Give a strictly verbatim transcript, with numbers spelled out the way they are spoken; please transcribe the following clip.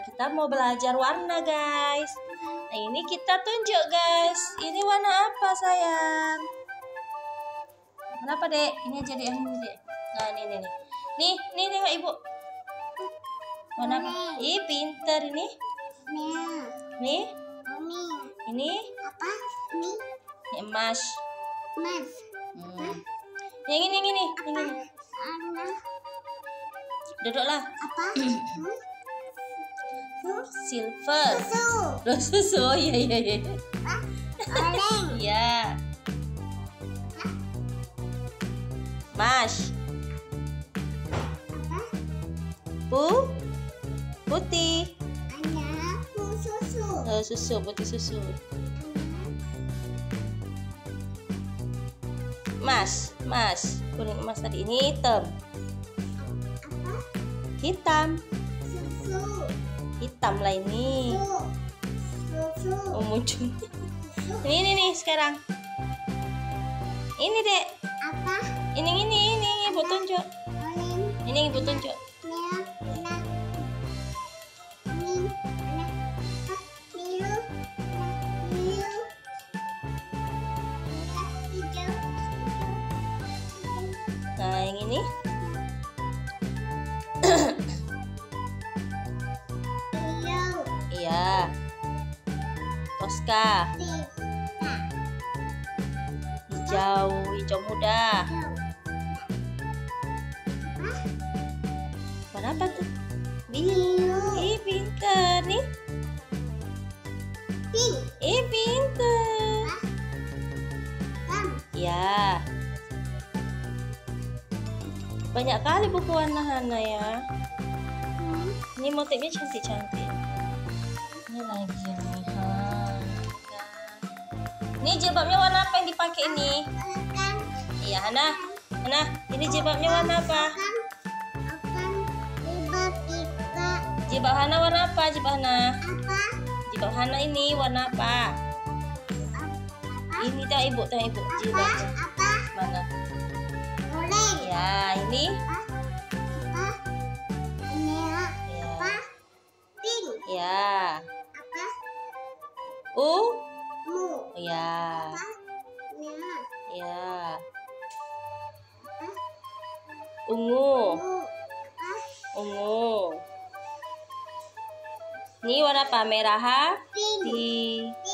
kita mau belajar warna, guys. Nah, ini kita tunjuk, guys. Ini warna apa, sayang? Kenapa, Dek? Ini aja, Dek. Yang ini, Dek. Nah, ini, ini, nih. Nih, nih, tengok Ibu. Warna apa? Ih, pinter ini. Nih. Ini. Apa? Ini. Ini emas. Emas. Hmm. Yang ini, yang ini. Yang ini. Duduklah. Apa? Silver. Susu. Loh, susu. Oh, iya, iya, iya. Oranye. Iya. Mas. Apa? Pu. Putih. Ada susu. Oh, susu, putih susu. Mas, mas. Kuning emas tadi. Ini hitam. Apa? Hitam. Susu. Hitam lah ini. Susu. Oh, muncul. Ini, ini nih sekarang. Ini, Dek. Apa? Ini, ini, ini. Ibu tunjuk. Oranye. Ini Ibu tunjuk. Merah. Merah. Kuning. Merah. Biru. Biru. Merah. Hijau. Nah, yang ini. Hijau. Iya. Tosca. Pita. Hijau, hijau muda. Warna apa tuh? Biru. Ih, pinter nih. Pink. Ih, pinter. Hitam. Ya. Banyak kali buku warna Hana ya. Hmm. Ini motifnya cantik-cantik. Ini lagi nih. Ha. Ini jilbabnya warna apa yang dipakai ini? Akan. Iya, Hana. Hana, ini jilbabnya warna apa? Akan. Akan. Ribet kita. Jilbab Hana warna apa? Jilbab Hana. Apa? Jilbab Hana ini warna apa? Apa? Ini dah Ibu, dah Ibu. Apa? Jilbabnya. Apa? Mana? Oranye. Ya, ini. Apa? Merah. Ya. Apa? Pink. Ya. Apa? U. Mu. Ya. Apa? Merah. Ya. Apa? Ungu. Mu. Apa? Ungu. Ini warna apa? Merah. Pink. Pink.